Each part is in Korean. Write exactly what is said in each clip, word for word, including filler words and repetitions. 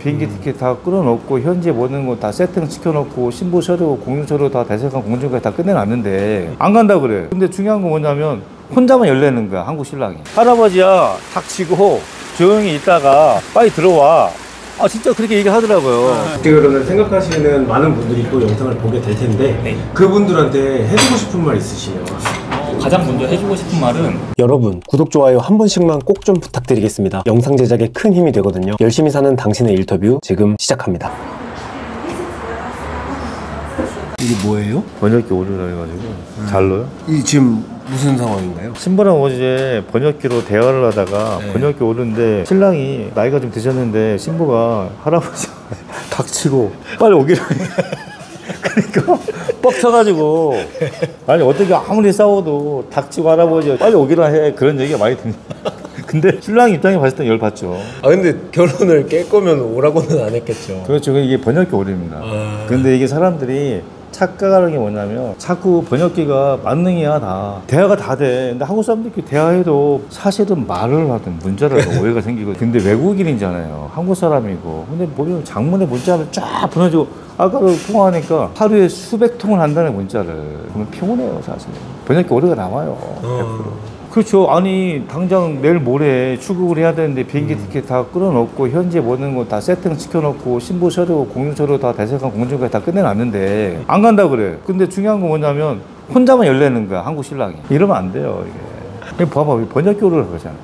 비행기 티켓 다 끊어놓고 현지에 모든 거 다 세팅 시켜놓고 신부 서류, 공유 서류 다 대사관 공증까지 다 끝내놨는데 안 간다 그래. 근데 중요한 건 뭐냐면 혼자만 열내는 거야, 한국 신랑이. 할아버지야 닥치고 조용히 있다가 빨리 들어와. 아 진짜 그렇게 얘기하더라고요. 어떻게 그러면 생각하시는 많은 분들이 또 영상을 보게 될 텐데 네. 그분들한테 해주고 싶은 말 있으시면? 어, 가장 먼저 해주고 싶은 말은 여러분 구독, 좋아요 한 번씩만 꼭 좀 부탁드리겠습니다. 영상 제작에 큰 힘이 되거든요. 열심히 사는 당신의 인터뷰 지금 시작합니다. 이게 뭐예요? 번역기 오류라 해가지고 음. 잘로요? 이 지금 무슨 상황인가요? 신부랑 어제 번역기로 대화를 하다가 네. 번역기 오는데 신랑이 나이가 좀 드셨는데 신부가 할아버지 닥치고 빨리 오기로 그러니까 뻑쳐가지고 아니 어떻게 아무리 싸워도 닥치고 할아버지 빨리 오기로 해 그런 얘기가 많이 듭니다. 근데 신랑 입장에 봤을 때 열받죠. 아 근데 결혼을 깰 거면 오라고는 안 했겠죠. 그렇죠. 이게 번역기 오류입니다. 아... 근데 이게 사람들이 착각하는 게 뭐냐면 자꾸 번역기가 만능이야 다 대화가 다 돼. 근데 한국 사람들끼리 대화해도 사실은 말을 하든 문자를 하든 오해가 생기고 근데 외국인이잖아요. 한국 사람이고 근데 보면 장문의 문자를 쫙 보내주고 아까도 통화하니까 하루에 수백 통을 한다는 문자를 그러면 피곤해요 사실. 번역기 오류가 나와요. 백 퍼센트. 그렇죠. 아니 당장 내일 모레 출국을 해야 되는데 비행기 티켓 다 끊어놓고 현지에 모든 거 다 세팅 시켜놓고 신부 서류, 공유 서류 다 대사관 공증까지 다 끝내놨는데 안 간다 그래. 근데 중요한 건 뭐냐면 혼자만 열내는 거야 한국 신랑이. 이러면 안 돼요 이게. 봐봐 번역기 오류를 그러잖아.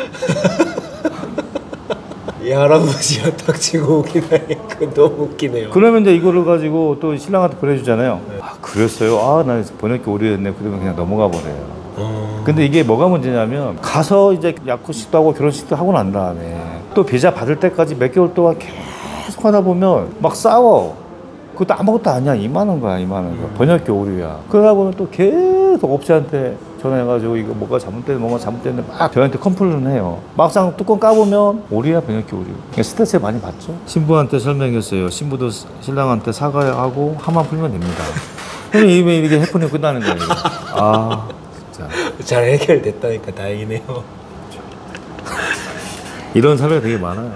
이 할아버지가 닥치고 오긴 하니까 너무 웃기네요. 그러면 이제 이거를 가지고 또 신랑한테 보내주잖아요. 네. 아 그랬어요? 아 나 번역기 오류였네. 그러면 그냥 넘어가 버려요. 어... 근데 이게 뭐가 문제냐면 가서 이제 약혼식도 하고 결혼식도 하고 난 다음에 또 비자 받을 때까지 몇 개월 동안 계속 하다 보면 막 싸워. 그것도 아무것도 아니야. 이만한 거야 이만한 거. 음... 번역기 오류야. 그러다 보면 또 계속 업체한테 전화해가지고 이거 뭐가 잘못됐는데 뭐가 잘못됐는데 막 저한테 컴플레인을 해요. 막상 뚜껑 까보면 오류야 번역기 오류. 스트레스 많이 받죠. 신부한테 설명했어요. 신부도 신랑한테 사과하고 화만 풀면 됩니다. 그럼 이게 해프닝 끝나는 거예요. 아 잘 해결됐다니까 다행이네요. 이런 사례가 되게 많아요.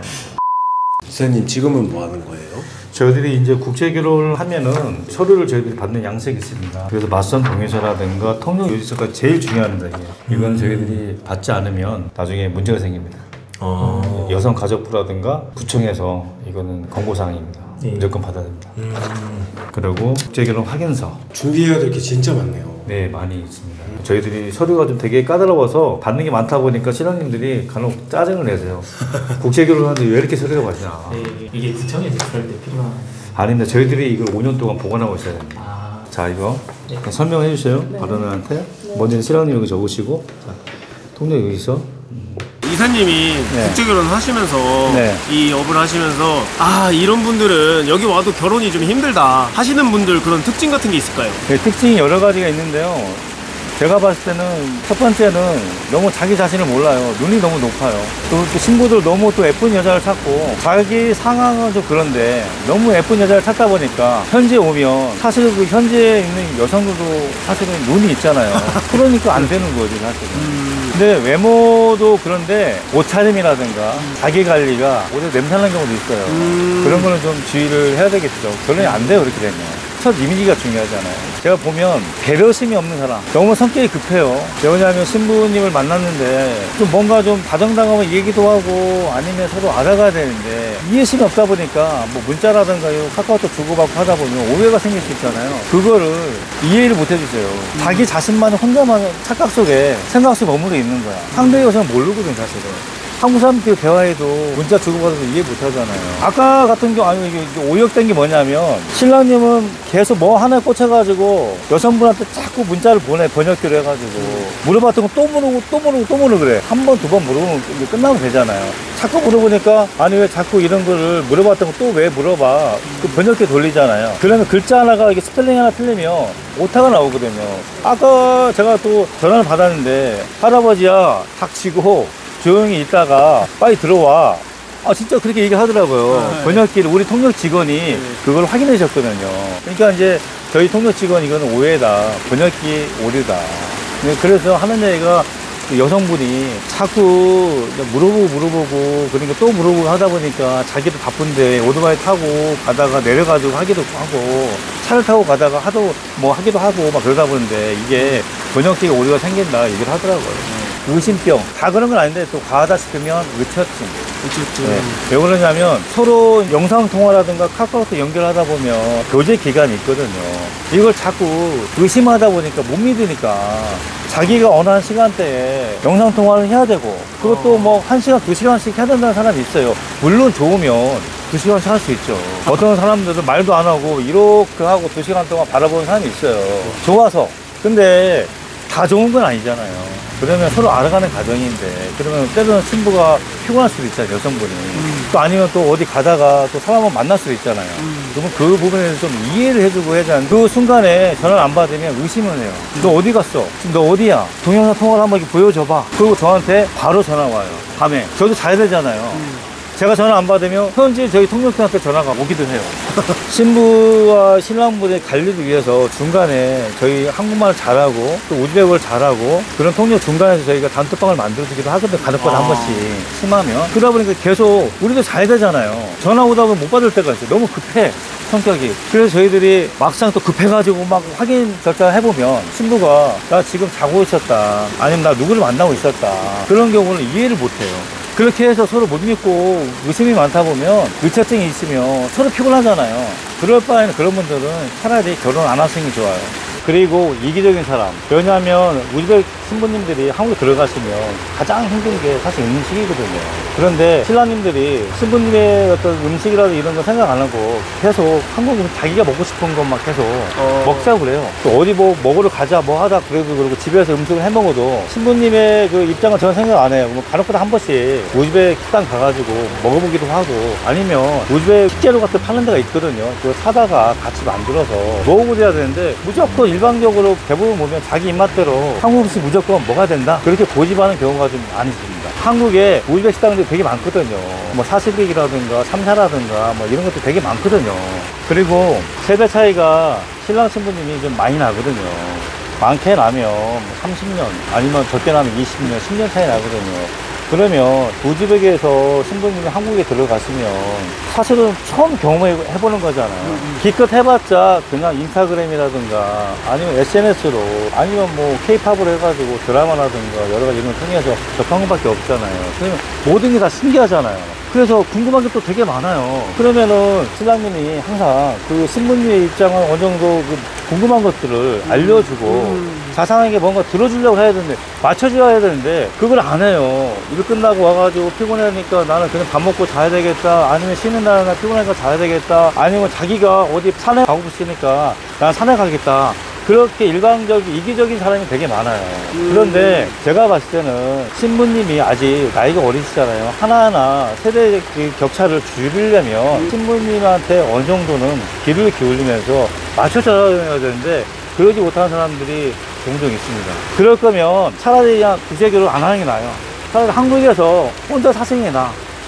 지사님 지금은 뭐 하는 거예요? 저희들이 이제 국제 결혼을 하면은 서류를 저희들이 받는 양식이 있습니다. 그래서 맞선 동의서라든가 통역 요지서가 제일 중요합니다. 이게. 이건 저희들이 받지 않으면 나중에 문제가 생깁니다. 어... 여성 가족부라든가 구청에서 이거는 권고사항입니다. 예. 무조건 받아야 됩니다. 음... 그리고 국제 결혼 확인서 준비해야 될 게 진짜 많네요. 네, 많이 있습니다. 저희들이 서류가 좀 되게 까다로워서 받는 게 많다 보니까 신랑님들이 간혹 짜증을 내세요. 국제 결혼하는데 왜 이렇게 서류가 많냐. 네, 이게 구청에서 그럴 때 필요한. 아닙니다. 저희들이 이걸 오 년 동안 보관하고 있어야 됩니다. 아... 자, 이거 네. 설명해 주세요. 네. 바로나한테. 네. 먼저 신랑님 여기 적으시고, 자, 통장 여기 있어. 이사님이 네. 국제결혼 하시면서 네. 이 업을 하시면서 아 이런 분들은 여기 와도 결혼이 좀 힘들다 하시는 분들 그런 특징 같은 게 있을까요? 네, 특징이 여러 가지가 있는데요. 제가 봤을 때는 첫 번째는 너무 자기 자신을 몰라요. 눈이 너무 높아요. 또 신부들 너무 또 예쁜 여자를 찾고 자기 상황은 좀 그런데 너무 예쁜 여자를 찾다 보니까 현지에 오면 사실 그 현지에 있는 여성들도 사실은 눈이 있잖아요. 그러니까 안 되는 거지 사실은. 음... 근데 외모도 그런데 옷차림이라든가 음... 자기 관리가 오히려 냄새나는 경우도 있어요. 음... 그런 거는 좀 주의를 해야 되겠죠. 결론이 안 돼요 그렇게 되면. 첫 이미지가 중요하잖아요. 제가 보면 배려심이 없는 사람, 너무 성격이 급해요. 왜냐하면 신부님을 만났는데 좀 뭔가 좀 다정다감한 얘기도 하고 아니면 서로 알아가야 되는데 이해심이 없다 보니까 뭐 문자라든가 카카오톡 주고받고 하다 보면 오해가 생길 수 있잖아요. 그거를 이해를 못 해주세요. 음. 자기 자신만 혼자만 착각 속에 생각 속에 머무르 있는 거야. 상대 여성은 모르거든 사실은. 한국 사람들끼리 대화해도 문자 주고받아서 이해 못 하잖아요. 아까 같은 경우, 아니, 이게 오역된 게 뭐냐면, 신랑님은 계속 뭐 하나에 꽂혀가지고, 여성분한테 자꾸 문자를 보내, 번역기로 해가지고, 물어봤던 거 또 물어보고, 또 물어보고, 또 물어보고 그래. 한 번, 두 번 물어보면 이제 끝나면 되잖아요. 자꾸 물어보니까, 아니, 왜 자꾸 이런 거를 물어봤던 거 또 왜 물어봐? 그 번역기 돌리잖아요. 그러면 글자 하나가, 이게 스펠링 하나 틀리면, 오타가 나오거든요. 아까 제가 또 전화를 받았는데, 할아버지야, 닥치고, 조용히 있다가 빨리 들어와. 아 진짜 그렇게 얘기하더라고요. 네. 번역기를 우리 통역 직원이 네. 그걸 확인해 줬거든요. 그러니까 이제 저희 통역 직원 이거는 오해다. 번역기 오류다. 그래서 하는 얘기가 그 여성분이 자꾸 물어보고 물어보고 그러니까 또 물어보고 하다 보니까 자기도 바쁜데 오토바이 타고 가다가 내려가지고 하기도 하고 차를 타고 가다가 하도 뭐 하기도 하고 막 그러다 보는데 이게 번역기가 오류가 생긴다 얘기를 하더라고요. 의심병 다 그런 건 아닌데 또 과하다 싶으면 의처증. 의처증. 네. 왜 그러냐면 서로 영상통화라든가 카카오톡 연결하다 보면 교제 기간이 있거든요. 이걸 자꾸 의심하다 보니까 못 믿으니까 자기가 어느 한 시간대에 영상통화를 해야 되고 그것도 뭐 한 시간, 두 시간씩 해야 된다는 사람이 있어요. 물론 좋으면 두 시간씩 할 수 있죠. 어떤 사람들은 말도 안 하고 이렇게 하고 두 시간 동안 바라보는 사람이 있어요. 좋아서. 근데 다 좋은 건 아니잖아요. 그러면 서로 알아가는 과정인데 그러면 때로는 신부가 피곤할 수도 있잖아요, 여성분이. 음. 또 아니면 또 어디 가다가 또 사람을 만날 수도 있잖아요. 음. 그러면 그 부분에서 좀 이해를 해주고 해야 되는데 그 순간에 전화를 안 받으면 의심을 해요. 음. 너 어디 갔어? 지금 너 어디야? 동영상 통화를 한번 이렇게 보여줘봐. 그리고 저한테 바로 전화 와요. 밤에. 저도 자야 되잖아요. 음. 제가 전화 안 받으면 현지 저희 통역사한테 전화가 오기도 해요. 신부와 신랑분의 관리를 위해서 중간에 저희 한국말을 잘하고 또 우즈벡어를 잘하고 그런 통역 중간에서 저희가 단톡방을 만들어주기도 하거든요. 가족마다 아. 한 번씩 심하면. 그러다 보니까 계속 우리도 자야 되잖아요. 전화 오다 보면 못 받을 때가 있어요. 너무 급해. 성격이. 그래서 저희들이 막상 또 급해가지고 막 확인 절차를 해보면 신부가 나 지금 자고 있었다. 아니면 나 누구를 만나고 있었다. 그런 경우는 이해를 못해요. 그렇게 해서 서로 못 믿고 의심이 많다 보면 의처증이 있으면 서로 피곤하잖아요. 그럴 바에는 그런 분들은 차라리 결혼 안 하시는 게 좋아요. 그리고 이기적인 사람. 왜냐하면 우즈벡 신부님들이 한국에 들어가시면 가장 힘든 게 사실 음식이거든요. 그런데 신랑님들이 신부님의 어떤 음식이라도 이런 거 생각 안 하고 계속 한국 음식 자기가 먹고 싶은 것만 계속 어... 먹자고 그래요. 또 어디 뭐 먹으러 가자 뭐 하다 그래도 그러고 집에서 음식을 해 먹어도 신부님의 그 입장은 저는 생각 안 해요. 뭐 간혹가다 한 번씩 우즈벡 식당 가가지고 먹어보기도 하고 아니면 우즈벡 식재료 같은 파는 데가 있거든요. 그거 사다가 같이 만들어서 먹어보셔야 되는데 무조건 일반적으로 대부분 보면 자기 입맛대로 한국 음식 무조건 먹어야 된다 그렇게 고집하는 경우가 좀 많이 있습니다. 한국에 우즈벡 식당들이 되게 많거든요. 뭐 사시빅이라든가 삼사라든가 뭐 이런 것도 되게 많거든요. 그리고 세대 차이가 신랑 신부님이 좀 많이 나거든요. 많게 나면 삼십 년 아니면 적게 나면 이십 년, 십 년 차이 나거든요. 그러면 우즈벡에서 신부님이 한국에 들어가시면 사실은 처음 경험해보는 거잖아요. 음. 기껏 해봤자 그냥 인스타그램이라든가 아니면 에스엔에스로 아니면 뭐 케이팝으로 해가지고 드라마라든가 여러 가지 이런 걸 통해서 접한 것밖에 없잖아요. 그러면 모든 게 다 신기하잖아요. 그래서 궁금한 게 또 되게 많아요. 그러면은 신랑님이 항상 그 신부님의 입장은 어느 정도 그 궁금한 것들을 알려주고 음. 자상하게 뭔가 들어주려고 해야 되는데 맞춰줘야 되는데 그걸 안 해요. 일 끝나고 와가지고 피곤하니까 나는 그냥 밥 먹고 자야 되겠다 아니면 쉬는 날은 피곤하니까 자야 되겠다 아니면 자기가 어디 산에 가고 싶으니까 난 산에 가겠다 그렇게 일방적인 이기적인 사람이 되게 많아요. 음. 그런데 제가 봤을 때는 신부님이 아직 나이가 어리시잖아요. 하나하나 세대 격차를 줄이려면 음. 신부님한테 어느 정도는 귀를 기울이면서 맞춰줘야 되는데 그러지 못하는 사람들이 종종 있습니다. 그럴 거면 차라리 그냥 국제 결혼 안 하는 게 나아요. 차라리 한국에서 혼자 사시는 게 나아.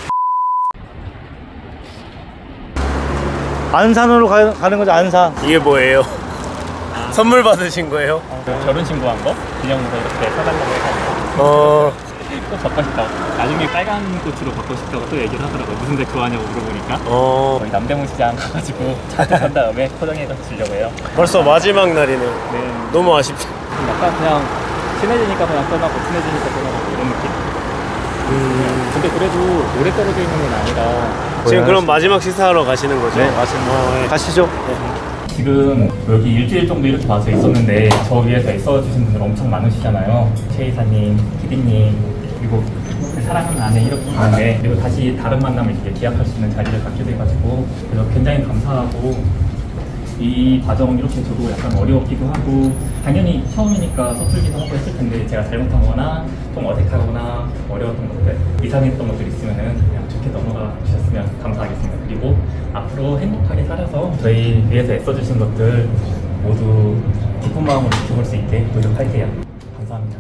안산으로 가, 가는 거죠. 안산. 이게 뭐예요? 선물 받으신 거예요? 어, 결혼 신고한 거? 기념으로 이렇게 사달라고 해가지고 어... 꼭 받고 싶다고 나중에 빨간 꽃으로 받고 싶다고 또 얘기를 하더라고요. 무슨 데 좋아하냐고 물어보니까 어... 저희 남대문 시장 가가지고 차를 산 다음에 포장해서 주려고 해요. 벌써 마지막 날이네요. 네. 너무 아쉽다. 약간 그냥 친해지니까 그냥 떠나고 친해지니까 떠나고 이런 느낌? 음... 근데 그래도 오래 떨어져 있는 건 아니라 지금 그럼 마지막 식사하러 가시는 거죠? 네 맞습니다. 어, 네. 가시죠. 네. 지금 여기 일주일 정도 이렇게 와서 있었는데 저 위에서 애써주신 분들 엄청 많으시잖아요. 최 이사님, 피디님 그리고 사랑하는 아내 이렇게 있는데 그리고 다시 다른 만남을 이제 기약할 수 있는 자리를 갖게 돼가지고 그래서 굉장히 감사하고 이 과정은 이렇게 저도 약간 어려웠기도 하고 당연히 처음이니까 서툴기도 하고 했을 텐데 제가 잘못한 거나 좀 어색하거나 어려웠던 것들 이상했던 것들 있으면은 그냥 좋게 넘어가 주셨으면 감사하겠습니다. 그리고 앞으로 행복하게 살아서 저희 위해서 애써주신 것들 모두 기쁜 마음으로 지켜볼 수 있게 노력할게요. 감사합니다.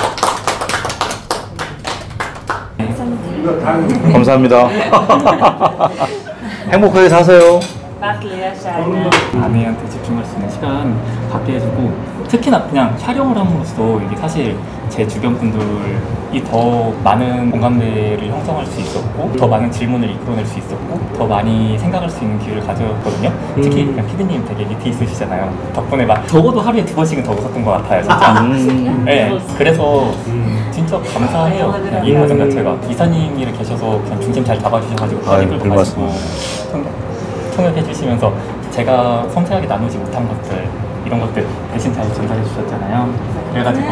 감사합니다. 행복하게 사세요. 아내한테 집중할 수 있는 시간 갖게 해주고 특히나 그냥 촬영을 함으로써 이게 사실 제 주변 분들이 더 많은 공감대를 형성할 수 있었고 더 많은 질문을 이끌어낼 수 있었고 더 많이 생각할 수 있는 기회를 가졌거든요. 특히 그냥 피디님 되게 밑에 있으시잖아요. 덕분에 막 적어도 하루에 두 번씩은 더 웃었던 것 같아요. 진짜. 음. 네, 그래서 진짜 감사해요. 그냥 이 과정 자체가. 이사님이 계셔서 그냥 중심 잘 잡아주셔가지고 아유, 편집을 가지고 통역해 주시면서 제가 섬세하게 나누지 못한 것들 이런 것들 대신 잘 전달해 주셨잖아요. 그래가지고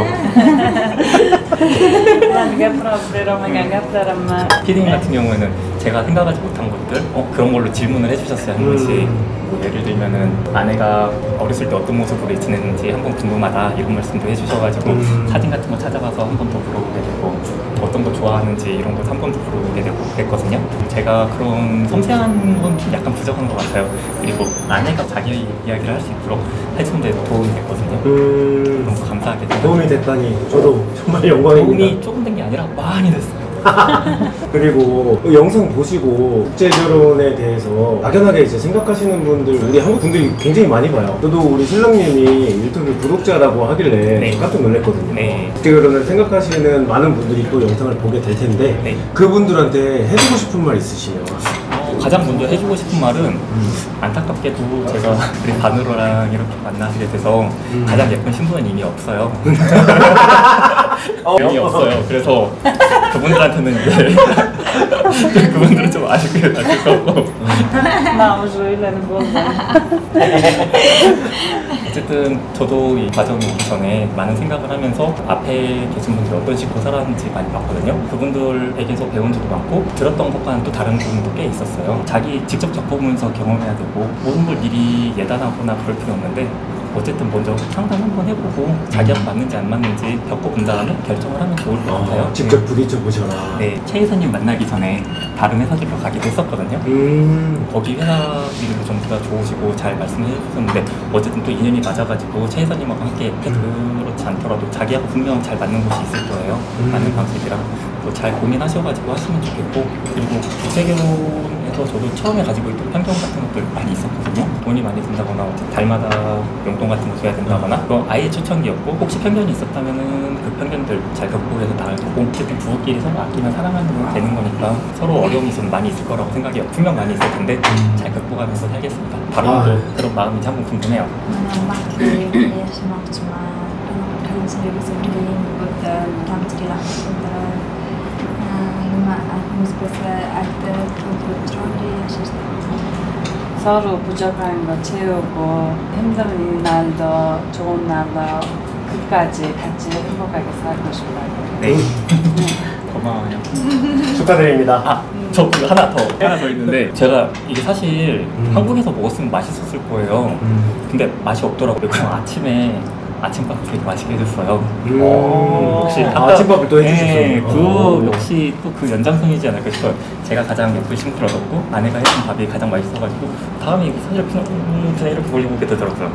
피디님 같은 경우에는 제가 생각하지 못한 것들 어, 그런 걸로 질문을 해주셨어요. 한 번씩 뭐 예를 들면은 아내가 어렸을 때 어떤 모습으로 지냈는지 한번 궁금하다 이런 말씀도 해주셔가지고 사진 같은 거 찾아가서 한 번 더 물어보게 되고 어떤 거 좋아하는지 이런 거 한 번 더 물어보게 되고 그랬거든요. 제가 그런 섬세한 건 좀 약간 부족한 것 같아요. 그리고 아내가 자기 이야기를 할 수 있도록 해준 데 도움이 됐거든요. 음... 너무 감사하게 생각합니다. 도움이 됐다니 저도 정말 영광입니다. 도움이 조금 된 게 아니라 많이 됐어요. 그리고 그 영상 보시고 국제결혼에 대해서 막연하게 이제 생각하시는 분들 우리 한국 분들이 굉장히 많이 봐요. 저도 우리 신랑님이 유튜브 구독자라고 하길래 네. 깜짝 놀랐거든요. 네. 국제결혼을 생각하시는 많은 분들이 또 영상을 보게 될 텐데 네. 그분들한테 해주고 싶은 말 있으시면 어, 가장 먼저 해주고 싶은 말은 음. 안타깝게도 제가 우리 바누로랑 이렇게 만나게 돼서 음. 가장 예쁜 신부는 이미 없어요. 이미 없어요. 그래서 그분들한테는 이제 그분들은 좀 아쉽게 다실 거고. 어쨌든 저도 이 과정이 오기 전에 많은 생각을 하면서 앞에 계신 분들이 어떤 식으로 살았는지 많이 봤거든요. 그분들에게서 배운 적도 많고 들었던 것과는 또 다른 부분도 꽤 있었어요. 자기 직접 겪어보면서 경험해야 되고 모든 걸 미리 예단하거나 그럴 필요 없는데 어쨌든 먼저 상담 한번 해보고 자기한테 맞는지 안 맞는지 겪어본 다음에 결정을 하면 좋을 것 같아요. 어, 직접 부딪혀보셔라. 네, 최 이사님 만나기 전에 다른 회사들로 가기도 했었거든요. 음. 거기 회사들도 전부 다 좋으시고 잘 말씀해 주셨는데 어쨌든 또 인연이 맞아가지고 최 이사님하고 함께 음. 그렇지 않더라도 자기하고 분명 잘 맞는 곳이 있을 거예요. 음. 맞는 방식이랑 또 잘 고민하셔가지고 하시면 좋겠고 그리고 국제결혼에서 저도 처음에 가지고 있던 편견 같은 것들 많이 있었거든요. 돈이 많이 든다거나 달마다 용돈 같은 거 줘야 된다거나 그거 아예 초창기였고 혹시 편견이 있었다면은 그 편견들 잘 극복해서 나갈 거고 어쨌든 부부끼리 서로 아끼면 사랑하면 되는 거니까 서로 어려움이 좀 많이 있을 거라고 생각해요. 분명 많이 있을 텐데 잘 극복하면서 살겠습니다. 바로도 아. 그런 마음이 참 궁금해요. 서로 부족한 거 채우고 힘든 날도 좋은 날도 끝까지 같이 행복하게 살고 싶어요. 네. 고마워요. 축하드립니다. 아, 저 그 하나 더 하나 더 있는데 제가 이게 사실 음. 한국에서 먹었으면 맛있었을 거예요. 음. 근데 맛이 없더라고요. 그럼 아침에 아침밥 되게 맛있게 해줬어요. 음. 오, 역시 아까, 아침밥을 또 해주셨어요. 네, 그 역시 또 그 연장선이지 않을까 싶어요. 제가 가장 예쁜 신부를 얻었고 아내가 해준 밥이 가장 맛있어가지고 다음에 이거 사실 그냥, 음, 그냥 이렇게 올려보게 되더라고요.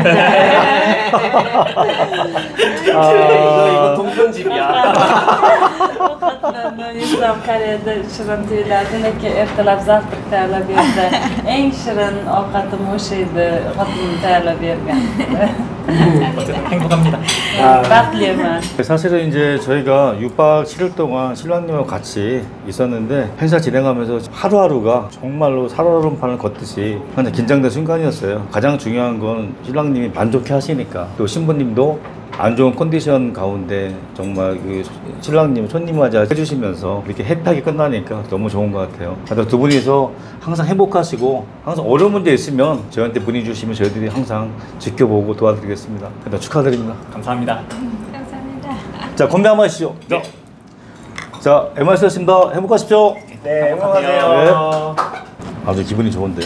아, 이거 이거 동편집이야. Yüzden karede şirin tüylerdi ki ertelab täällä bir en şirin ovqatim o'sha edi xotinim tayyorlab bergan. 어쨌든 행복합니다. baxtliman. 사실은 이제 저희가 육 박 칠 일 동안 신랑님하고 같이 있었는데 행사 진행하면서 하루하루가 정말로 살얼음판을 걷듯이 굉장히 긴장된 순간이었어요. 가장 중요한 건 신랑님이 만족해 하시니까 또 신부님도 안 좋은 컨디션 가운데 정말 그 신랑님 손님 맞아 해주시면서 이렇게 해피하게 끝나니까 너무 좋은 것 같아요. 두 분이서 항상 행복하시고 항상 어려운 문제 있으면 저희한테 문의 주시면 저희들이 항상 지켜보고 도와드리겠습니다. 축하드립니다. 감사합니다. 감사합니다. 자, 건배 한번 하시죠. 네. 자, 엠아이씨였습니다. 행복하십시오. 네, 행복하세요. 네. 아주 기분이 좋은데.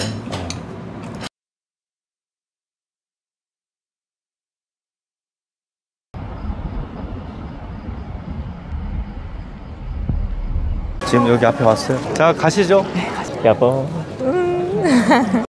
지금 여기 앞에 왔어요. 자, 가시죠. 여보.